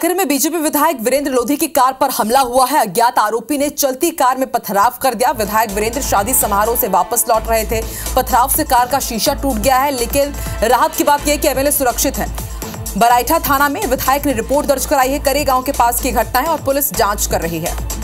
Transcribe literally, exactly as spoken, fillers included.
आखिर में बीजेपी विधायक वीरेंद्र लोधी की कार पर हमला हुआ है। अज्ञात आरोपी ने चलती कार में पथराव कर दिया। विधायक वीरेंद्र शादी समारोह से वापस लौट रहे थे। पथराव से कार का शीशा टूट गया है, लेकिन राहत की बात यह कि एमएलए सुरक्षित है। बराइठा थाना में विधायक ने रिपोर्ट दर्ज कराई है। करे गांव के पास की घटना है और पुलिस जांच कर रही है।